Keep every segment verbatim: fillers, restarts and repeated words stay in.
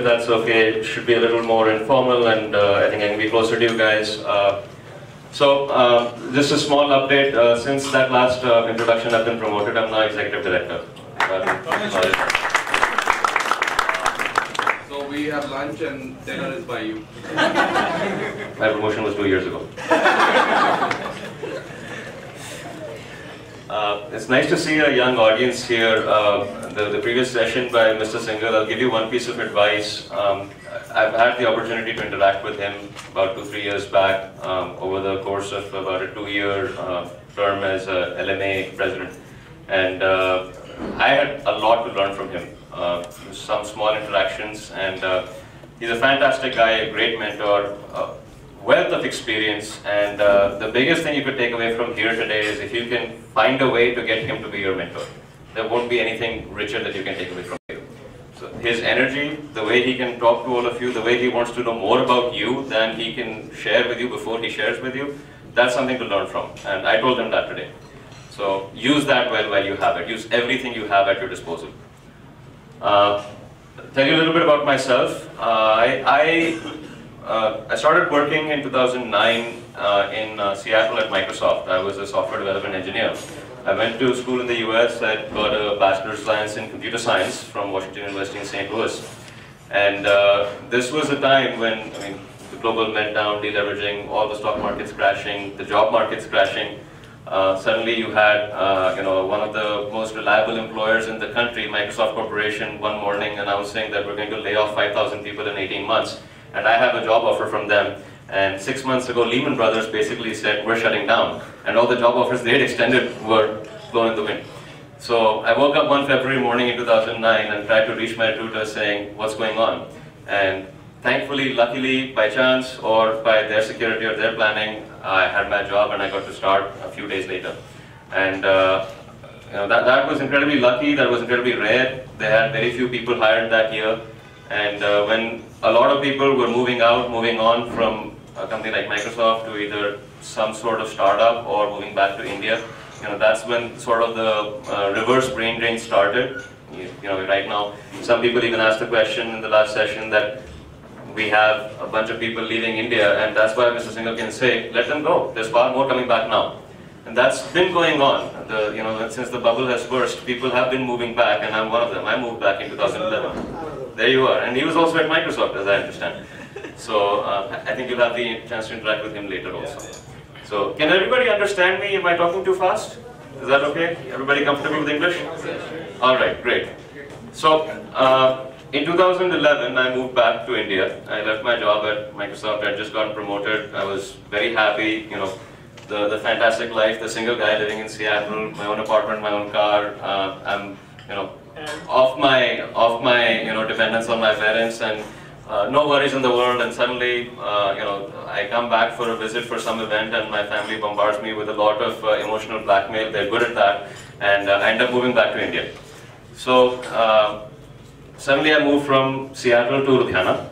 if that's okay. It should be a little more informal, and uh, I think I can be closer to you guys. Uh, so, uh, just a small update. Uh, since that last uh, introduction, I've been promoted. I'm now Executive Director. So we have lunch and dinner is by you. My promotion was two years ago. Uh, it's nice to see a young audience here. Uh, the, the previous session by Mister Singhal, I'll give you one piece of advice. Um, I've had the opportunity to interact with him about two, three years back um, over the course of about a two-year uh, term as a L M A president. And uh, I had a lot to learn from him. Uh, some small interactions, and uh, he's a fantastic guy, a great mentor. Uh, wealth of experience, and uh, the biggest thing you could take away from here today is if you can find a way to get him to be your mentor. There won't be anything richer that you can take away from you. So his energy, the way he can talk to all of you, the way he wants to know more about you than he can share with you before he shares with you, that's something to learn from, and I told him that today. So use that well while you have it. Use everything you have at your disposal. Uh, tell you a little bit about myself. Uh, I, I Uh, I started working in two thousand nine uh, in uh, Seattle at Microsoft. I was a software development engineer. I went to school in the U S. I got a Bachelor's of Science in Computer Science from Washington University in Saint Louis. And uh, this was a time when, I mean, the global meltdown, deleveraging, all the stock markets crashing, the job markets crashing. Uh, suddenly you had, uh, you know, one of the most reliable employers in the country, Microsoft Corporation, one morning announcing that we're going to lay off five thousand people in eighteen months. And I have a job offer from them. And six months ago, Lehman Brothers basically said, we're shutting down. And all the job offers they had extended were blown in the wind. So I woke up one February morning in two thousand nine and tried to reach my recruiter saying, what's going on? And thankfully, luckily, by chance, or by their security or their planning, I had my job and I got to start a few days later. And uh, you know, that, that was incredibly lucky, that was incredibly rare. They had very few people hired that year. And uh, when a lot of people were moving out, moving on from a company like Microsoft to either some sort of startup or moving back to India, you know, that's when sort of the uh, reverse brain drain started. You, you know, right now, some people even asked the question in the last session that we have a bunch of people leaving India, and that's why Mister Singhal can say, let them go. There's far more coming back now. And that's been going on. The, you know, since the bubble has burst, people have been moving back, and I'm one of them. I moved back in two thousand eleven. There you are. And he was also at Microsoft, as I understand. So uh, I think you'll have the chance to interact with him later also. So can everybody understand me? Am I talking too fast? Is that okay? Everybody comfortable with English? All right, great. So uh, in two thousand eleven, I moved back to India. I left my job at Microsoft. I had just gotten promoted. I was very happy, you know, the, the fantastic life, the single guy living in Seattle, my own apartment, my own car. Uh, I'm, you know, off my, off my, you know, dependence on my parents, and uh, no worries in the world. And suddenly, uh, you know, I come back for a visit for some event, and my family bombards me with a lot of uh, emotional blackmail. They're good at that, and uh, I end up moving back to India. So uh, suddenly, I moved from Seattle to Ludhiana,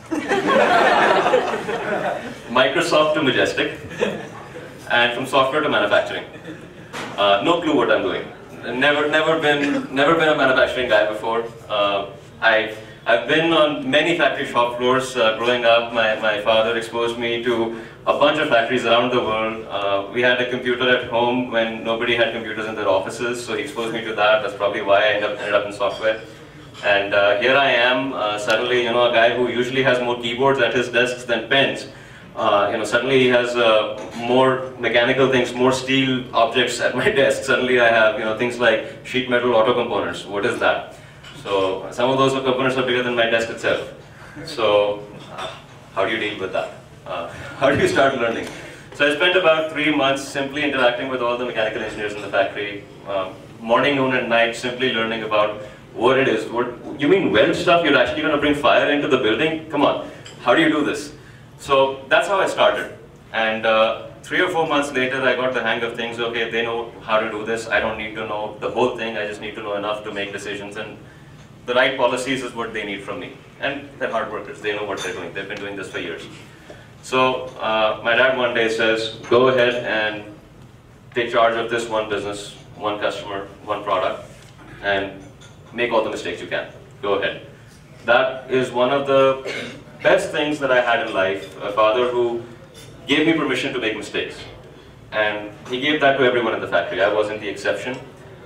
Microsoft to Majestic, and from software to manufacturing. Uh, no clue what I'm doing. Never, never been, never been a manufacturing guy before. Uh, I, I've been on many factory shop floors. Uh, growing up, my, my father exposed me to a bunch of factories around the world. Uh, we had a computer at home when nobody had computers in their offices, so he exposed me to that. That's probably why I ended up, ended up in software. And uh, here I am, uh, suddenly, you know, a guy who usually has more keyboards at his desks than pens. Uh, you know, suddenly he has uh, more mechanical things, more steel objects at my desk. Suddenly I have, you know, things like sheet metal auto components. What is that? So some of those components are bigger than my desk itself. So uh, how do you deal with that? Uh, how do you start learning? So I spent about three months simply interacting with all the mechanical engineers in the factory, um, morning, noon, and night, simply learning about what it is. What you mean weld stuff? You're actually going to bring fire into the building? Come on, how do you do this? So that's how I started, and uh, three or four months later I got the hang of things. Okay, they know how to do this, I don't need to know the whole thing, I just need to know enough to make decisions, and the right policies is what they need from me. And they're hard workers, they know what they're doing, they've been doing this for years. So uh, my dad one day says, go ahead and take charge of this one business, one customer, one product, and make all the mistakes you can. Go ahead. that is one of the best things that I had in life, a father who gave me permission to make mistakes. And he gave that to everyone in the factory. I wasn't the exception.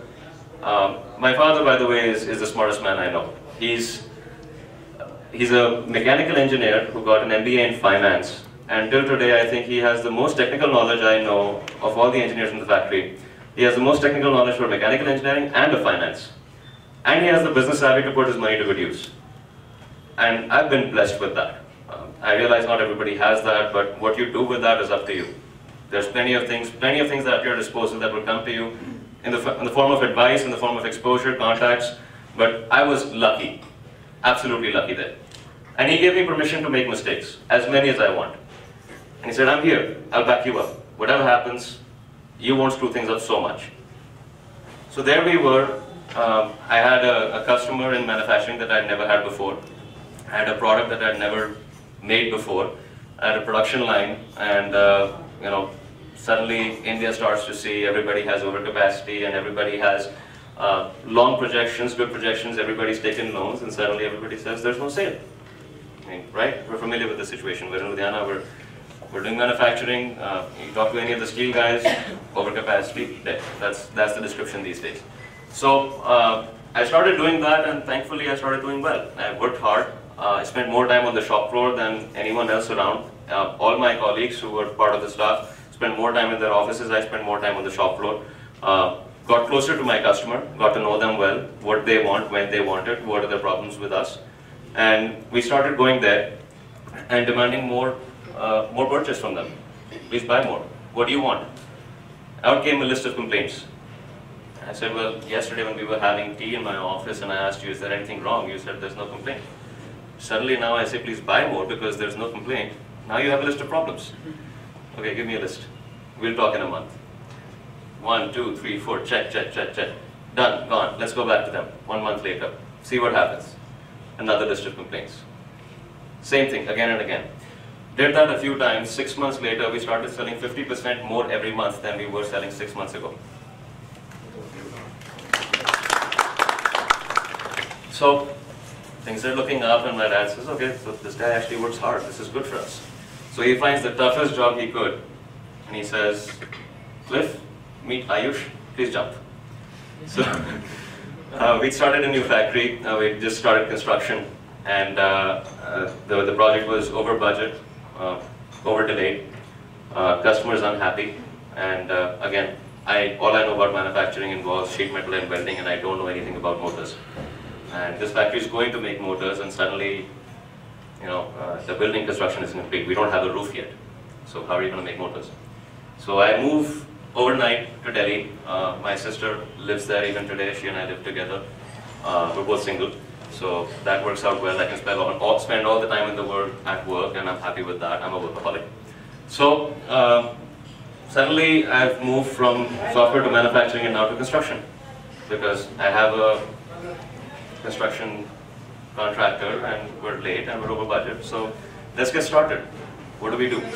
Um, my father, by the way, is, is the smartest man I know. He's, he's a mechanical engineer who got an M B A in finance. And till today, I think he has the most technical knowledge I know of all the engineers in the factory. He has the most technical knowledge for mechanical engineering and of finance. And he has the business savvy to put his money to good use. And I've been blessed with that. Um, I realize not everybody has that, but what you do with that is up to you. There's plenty of things, plenty of things at your disposal that will come to you in the, in the form of advice, in the form of exposure, contacts. But I was lucky, absolutely lucky there. And he gave me permission to make mistakes, as many as I want. And he said, I'm here, I'll back you up. Whatever happens, you won't screw things up so much. So there we were. Um, I had a, a customer in manufacturing that I'd never had before. I had a product that I'd never made before. I had a production line, and uh, you know, suddenly India starts to see everybody has overcapacity and everybody has uh, long projections, good projections, everybody's taking loans, and suddenly everybody says there's no sale. I mean, right? We're familiar with the situation. We're in Ludhiana, we're, we're doing manufacturing, uh, you talk to any of the steel guys, overcapacity, dead. That's, that's the description these days. So uh, I started doing that, and thankfully I started doing well. I worked hard. Uh, I spent more time on the shop floor than anyone else around. Uh, all my colleagues who were part of the staff spent more time in their offices. I spent more time on the shop floor. Uh, got closer to my customer, got to know them well, what they want, when they want it, what are the problems with us. And we started going there and demanding more, uh, more purchase from them. Please buy more. What do you want? Out came a list of complaints. I said, well, yesterday when we were having tea in my office and I asked you, is there anything wrong? You said, there's no complaint. Suddenly now I say, please buy more because there's no complaint. Now you have a list of problems. Okay, give me a list. We'll talk in a month. One, two, three, four, check, check, check, check. Done, gone. Let's go back to them. One month later. See what happens. Another list of complaints. Same thing, again and again. Did that a few times. Six months later, we started selling fifty percent more every month than we were selling six months ago. So, things are looking up, and my dad says, okay, so this guy actually works hard. This is good for us. So he finds the toughest job he could. And he says, Cliff, meet Aayush, please jump. So uh, we started a new factory. Uh, we just started construction. And uh, uh, the, the project was over budget, uh, over delayed, uh, customers unhappy. And uh, again, I, all I know about manufacturing involves sheet metal and welding, and I don't know anything about motors. And this factory is going to make motors, and suddenly, you know, uh, the building construction is complete. We don't have a roof yet. So how are you going to make motors? So I move overnight to Delhi. Uh, my sister lives there even today. She and I live together. Uh, we're both single. So that works out well. I can spend all, all, spend all the time in the world at work, and I'm happy with that. I'm a workaholic. So um, suddenly I've moved from software to manufacturing and now to construction, because I have a construction contractor and we're late and we're over budget. So let's get started. What do we do?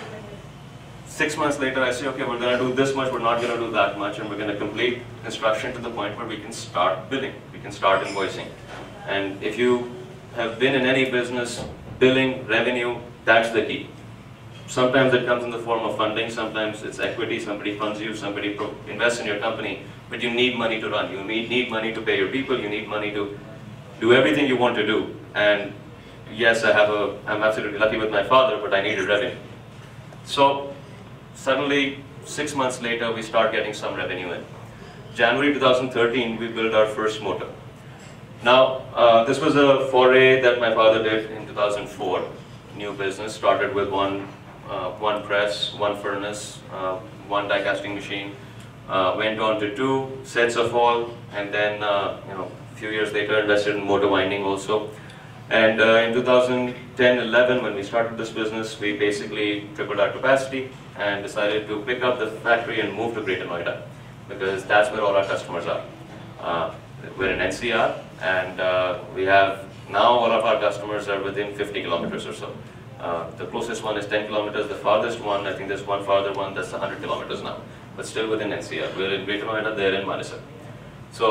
Six months later, I say, okay, we're going to do this much, we're not going to do that much, and we're going to complete construction to the point where we can start billing, we can start invoicing. And if you have been in any business, billing, revenue, that's the key. Sometimes it comes in the form of funding, sometimes it's equity, somebody funds you, somebody invests in your company, but you need money to run, you need, need money to pay your people, you need money to do everything you want to do. And yes, I have a, I'm absolutely lucky with my father, but I needed revenue. So suddenly, six months later, we start getting some revenue in. January two thousand thirteen, we built our first motor. Now, uh, this was a foray that my father did in two thousand four, new business, started with one, uh, one press, one furnace, uh, one die casting machine, uh, went on to two sets of all, and then, uh, you know, a few years later invested in motor winding also. And uh, in two thousand ten eleven, when we started this business, we basically tripled our capacity and decided to pick up the factory and move to Greater Noida, because that's where all our customers are. Uh, we're in N C R, and uh, we have, now all of our customers are within fifty kilometers or so. Uh, the closest one is ten kilometers, the farthest one, I think there's one farther one that's one hundred kilometers now, but still within N C R. We're in Greater Noida, they're in Manesar. So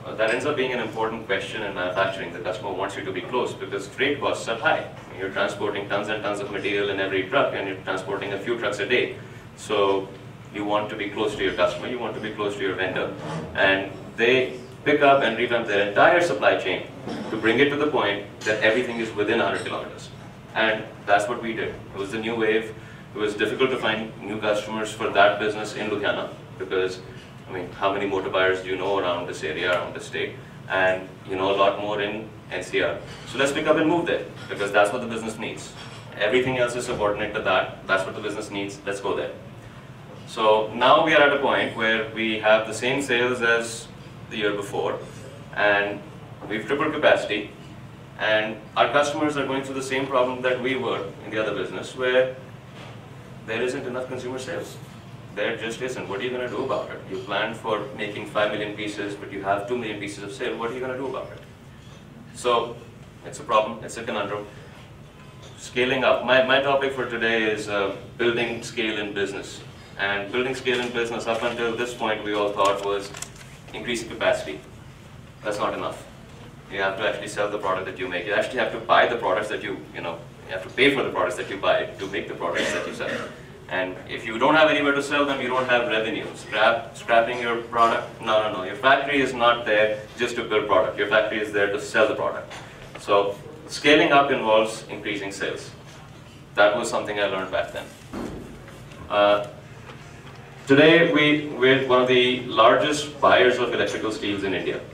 uh, that ends up being an important question in manufacturing. The customer wants you to be close because freight costs are high. You're transporting tons and tons of material in every truck, and you're transporting a few trucks a day. So you want to be close to your customer, you want to be close to your vendor, and they pick up and revamp their entire supply chain to bring it to the point that everything is within one hundred kilometers. And that's what we did. It was the new wave. It was difficult to find new customers for that business in Ludhiana because, I mean, how many motor buyers do you know around this area, around the state? And you know a lot more in N C R. So let's pick up and move there because that's what the business needs. Everything else is subordinate to that. That's what the business needs. Let's go there. So now we are at a point where we have the same sales as the year before, and we've tripled capacity, and our customers are going through the same problem that we were in the other business, where there isn't enough consumer sales. There just isn't. What are you going to do about it? You planned for making five million pieces, but you have two million pieces of sale. What are you going to do about it? So it's a problem. It's a conundrum. Scaling up. My, my topic for today is uh, building scale in business. And building scale in business, up until this point, we all thought was increasing capacity. That's not enough. You have to actually sell the product that you make. You actually have to buy the products that you, you know, you have to pay for the products that you buy to make the products that you sell. And if you don't have anywhere to sell them, you don't have revenue. Scrap, scrapping your product, no, no, no. Your factory is not there just to build product. Your factory is there to sell the product. So scaling up involves increasing sales. That was something I learned back then. Uh, Today, we, we're one of the largest buyers of electrical steels in India.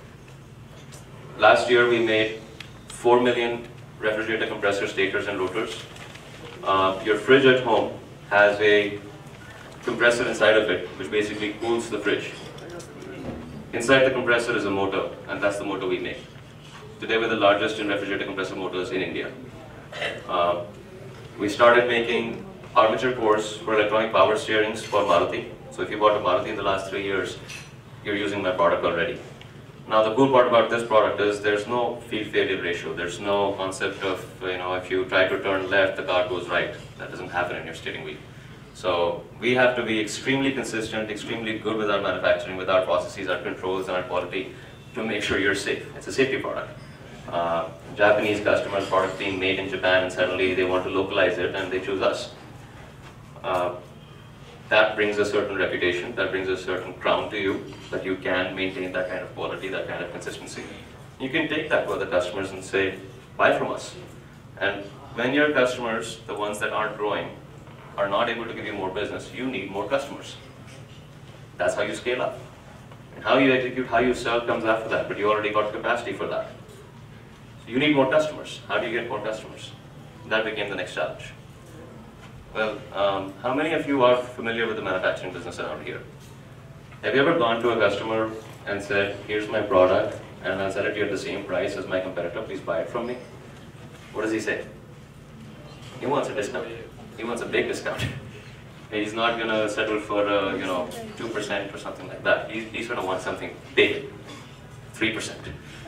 Last year, we made four million refrigerator compressor stators and rotors. Uh, your fridge at home has a compressor inside of it, which basically cools the fridge. Inside the compressor is a motor, and that's the motor we make. Today, we're the largest in refrigerator compressor motors in India. Uh, we started making armature cores for electronic power steerings for Maruti. So if you bought a Maruti in the last three years, you're using my product already. Now the cool part about this product is there's no field failure ratio. There's no concept of, you know, if you try to turn left, the car goes right. That doesn't happen in your steering wheel. So we have to be extremely consistent, extremely good with our manufacturing, with our processes, our controls, and our quality to make sure you're safe. It's a safety product. Uh, Japanese customers, product being made in Japan, and suddenly they want to localize it and they choose us. Uh, that brings a certain reputation, that brings a certain crown to you, that you can maintain that kind of quality, that kind of consistency. You can take that to other customers and say, buy from us. And when your customers, the ones that aren't growing, are not able to give you more business, you need more customers. That's how you scale up. And how you execute, how you sell comes after that, but you already got capacity for that. So you need more customers. How do you get more customers? That became the next challenge. Well, um, how many of you are familiar with the manufacturing business around here? Have you ever gone to a customer and said, here's my product, and I'll sell it to you at the same price as my competitor, please buy it from me? What does he say? He wants a discount. He wants a big discount. He's not going to settle for, uh, you know, two percent or something like that. He, he's going to want something big, three percent.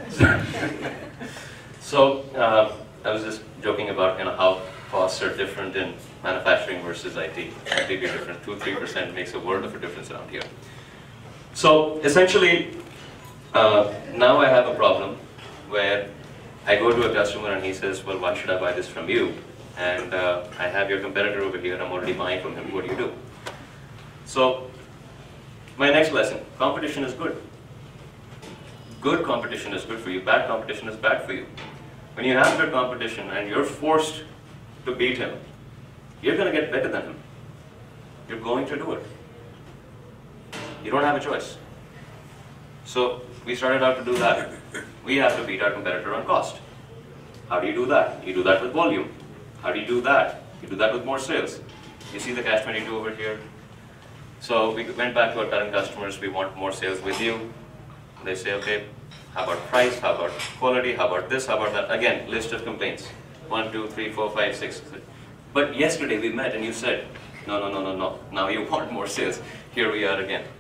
So, uh, I was just joking about, you know, how costs are different in manufacturing versus I T. Completely different. two to three percent makes a world of a difference around here. So essentially, uh, now I have a problem where I go to a customer and he says, well, why should I buy this from you? And uh, I have your competitor over here, I'm already buying from him, what do you do? So, my next lesson, competition is good. Good competition is good for you, bad competition is bad for you. When you have good competition and you're forced to beat him, you're going to get better than him. You're going to do it. You don't have a choice. So we started out to do that. We have to beat our competitor on cost. How do you do that? You do that with volume. How do you do that? You do that with more sales. You see the catch twenty-two over here? So we went back to our current customers, we want more sales with you. They say, okay, how about price, how about quality, how about this, how about that? Again, list of complaints. One, two, three, four, five, six. But yesterday we met and you said, no, no, no, no, no. Now you want more sales. Here we are again.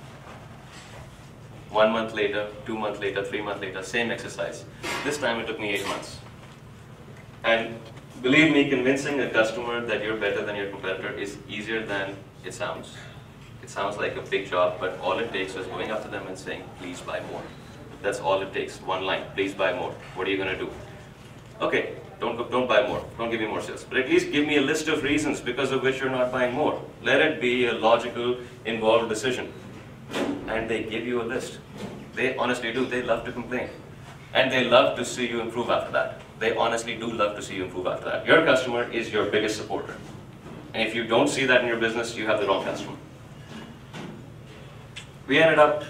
One month later, two months later, three months later, same exercise. This time it took me eight months. And believe me, convincing a customer that you're better than your competitor is easier than it sounds. It sounds like a big job, but all it takes is going up to them and saying, please buy more. That's all it takes. One line. Please buy more. What are you going to do? Okay, don't, go, don't buy more. Don't give me more sales. But at least give me a list of reasons because of which you're not buying more. Let it be a logical, involved decision. And they give you a list. They honestly do. They love to complain. And they love to see you improve after that. They honestly do love to see you improve after that. Your customer is your biggest supporter. And if you don't see that in your business, you have the wrong customer. We ended up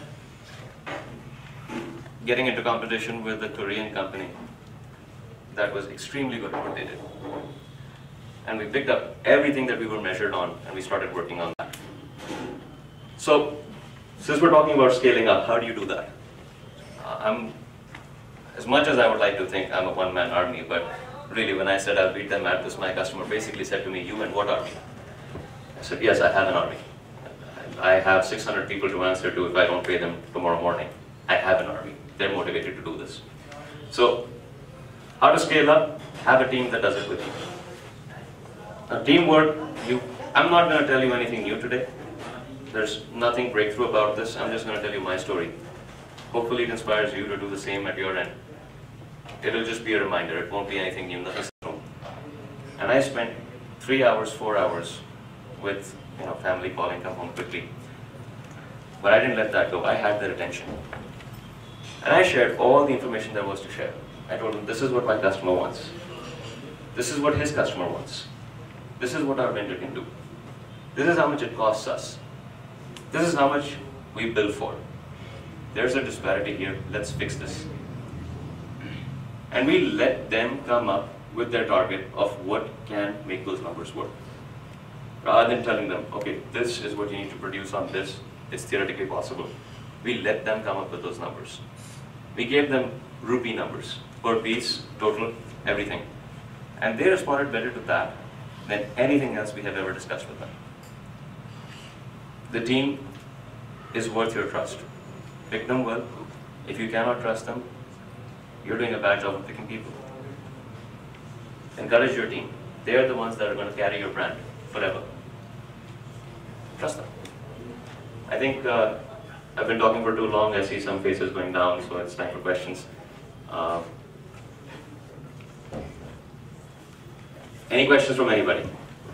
getting into competition with a Korean company that was extremely good at what they did. And we picked up everything that we were measured on and we started working on that. So, since we're talking about scaling up, how do you do that? Uh, I'm, as much as I would like to think I'm a one-man army, but really when I said I'll beat them at this, my customer basically said to me, you and what army? I said, yes, I have an army. I have six hundred people to answer to if I don't pay them tomorrow morning. I have an army. They're motivated to do this. So, how to scale up? Have a team that does it with you. Now, teamwork, you, I'm not going to tell you anything new today. There's nothing breakthrough about this. I'm just going to tell you my story. Hopefully it inspires you to do the same at your end. It'll just be a reminder. It won't be anything new, nothing new. And I spent three hours, four hours with you know, family calling, come home quickly. But I didn't let that go. I had their attention. And I shared all the information there was to share. I told them, this is what my customer wants. This is what his customer wants. This is what our vendor can do. This is how much it costs us. This is how much we bill for. There's a disparity here. Let's fix this. And we let them come up with their target of what can make those numbers work. Rather than telling them, okay, this is what you need to produce on this, it's theoretically possible. We let them come up with those numbers. We gave them rupee numbers, per piece, total, everything. And they responded better to that than anything else we have ever discussed with them. The team is worth your trust. Pick them well. If you cannot trust them, you're doing a bad job of picking people. Encourage your team. They're the ones that are going to carry your brand forever. Trust them. I think uh, I've been talking for too long. I see some faces going down, so it's time for questions. Uh, any questions from anybody?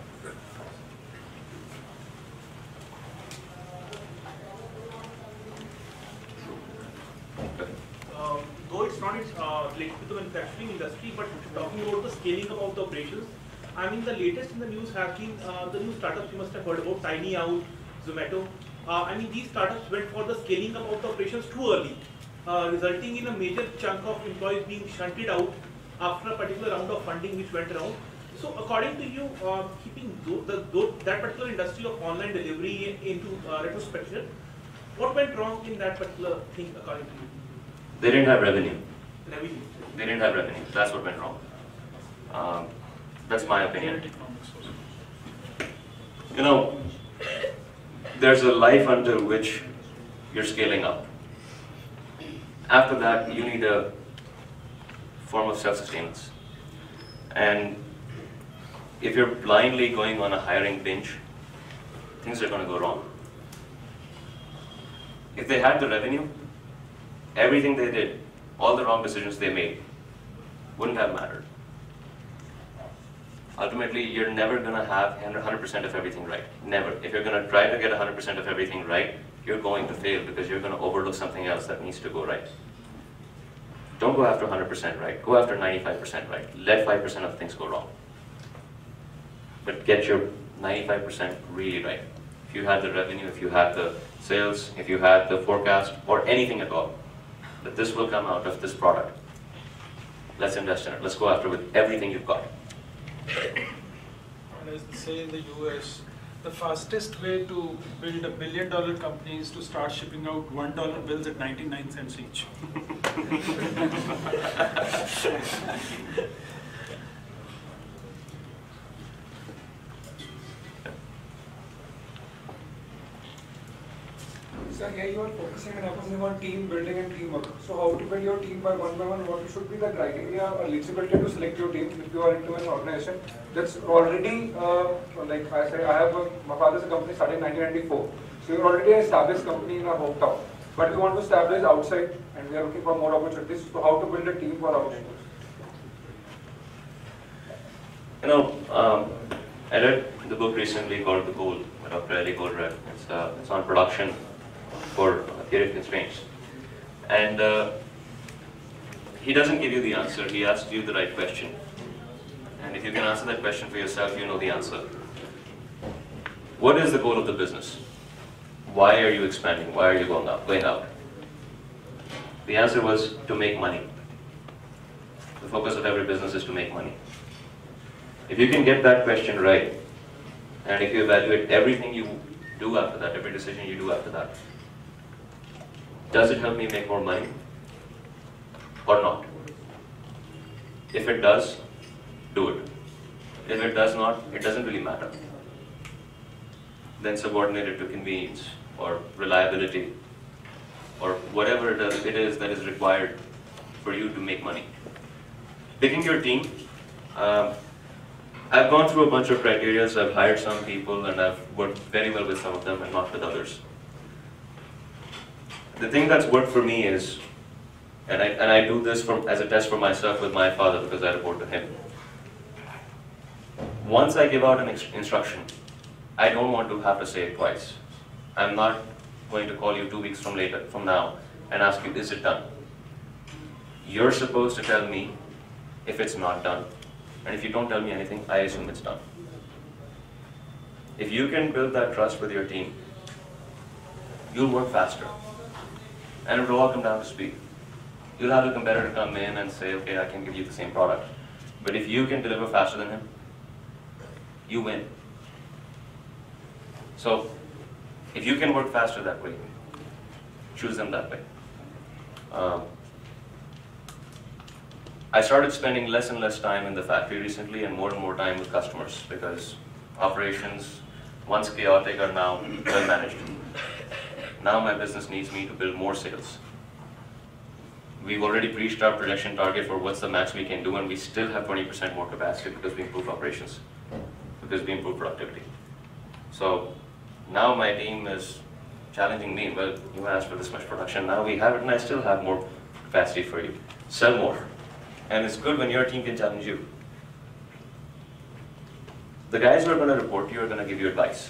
Uh, though it's not uh, related to the manufacturing industry, but talking about the scaling up of the operations, I mean the latest in the news has been uh, the new startups you must have heard about, Tiny Out, Zomato. Uh, I mean these startups went for the scaling up of the operations too early, uh, resulting in a major chunk of employees being shunted out after a particular round of funding which went around. So according to you, uh, keeping th the, th that particular industry of online delivery into uh, retrospection, what went wrong in that particular thing according to you? They didn't have revenue. Revenue. They didn't have revenue. That's what went wrong. Um, that's my opinion. You know, there's a life until which you're scaling up. After that, you need a form of self-sustenance. And if you're blindly going on a hiring binge, things are going to go wrong. If they had the revenue, everything they did, all the wrong decisions they made, wouldn't have mattered. Ultimately, you're never going to have one hundred percent of everything right. Never. If you're going to try to get one hundred percent of everything right, you're going to fail because you're going to overlook something else that needs to go right. Don't go after one hundred percent right. Go after ninety-five percent right. Let five percent of things go wrong. But get your ninety-five percent really right. If you had the revenue, if you had the sales, if you had the forecast, or anything at all, that this will come out of this product. Let's invest in it. Let's go after it with everything you've got. And as they say in the U S, the fastest way to build a billion dollar company is to start shipping out one dollar bills at ninety-nine cents each. So here you are focusing and focusing on team building and teamwork. So how to build your team by one by one? What should be the criteria or eligibility to select your team if you are into an organization that's already, uh, like I say, I have a, my father's company started in nineteen ninety-four. So you're already an established company in our hometown. but we want to establish outside and we are looking for more opportunities. So how to build a team for outsiders? You know, um, I read the book recently called The Goal by Doctor Ali Goldratt. It's, uh, it's on production for period constraints. And uh, he doesn't give you the answer, he asks you the right question. And if you can answer that question for yourself, you know the answer. What is the goal of the business? Why are you expanding? Why are you going out? Going out? The answer was to make money. The focus of every business is to make money. If you can get that question right, and if you evaluate everything you do after that, every decision you do after that, does it help me make more money or not? If it does, do it. If it does not, it doesn't really matter. Then subordinate it to convenience or reliability or whatever it is, it is that is required for you to make money. Picking your team, um, I've gone through a bunch of criteria. I've hired some people and I've worked very well with some of them and not with others. The thing that's worked for me is, and I, and I do this for, as a test for myself with my father because I report to him. Once I give out an instruction, I don't want to have to say it twice. I'm not going to call you two weeks from later, from now, and ask you, is it done? You're supposed to tell me if it's not done. And if you don't tell me anything, I assume it's done. If you can build that trust with your team, you'll work faster. And it will all come down to speed. You'll have a competitor come in and say, okay, I can give you the same product. But if you can deliver faster than him, you win. So, if you can work faster that way, choose them that way. Um, I started spending less and less time in the factory recently and more and more time with customers because operations, once chaotic, are now well managed. Now my business needs me to build more sales. We've already reached our projection target for what's the max we can do, and we still have twenty percent more capacity because we improved operations, because we improved productivity. So now my team is challenging me, well, you asked for this much production, now we have it and I still have more capacity for you. Sell more. And it's good when your team can challenge you. The guys who are going to report to you are going to give you advice.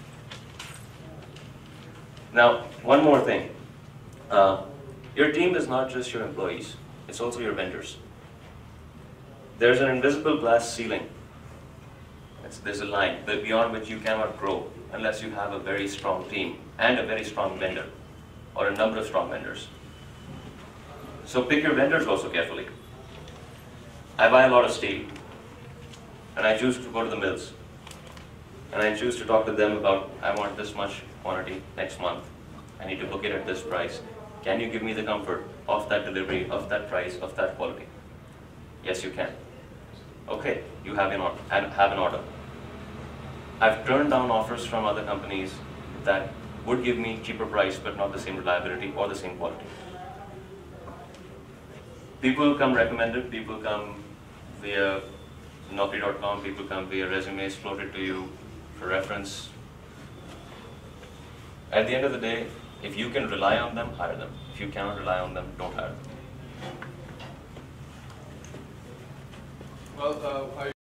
Now, one more thing. Uh, your team is not just your employees, it's also your vendors. There's an invisible glass ceiling. It's, there's a line that beyond which you cannot grow unless you have a very strong team and a very strong vendor, or a number of strong vendors. So pick your vendors also carefully. I buy a lot of steel, and I choose to go to the mills, and I choose to talk to them about, I want this much quantity next month. I need to book it at this price. Can you give me the comfort of that delivery, of that price, of that quality? Yes, you can. Okay, you have an order. Have an order. I've turned down offers from other companies that would give me cheaper price but not the same reliability or the same quality. People come recommended, people come via Naukri dot com, people come via resumes floated to you for reference. At the end of the day, if you can rely on them, hire them. If you cannot rely on them, don't hire them. Well, uh, I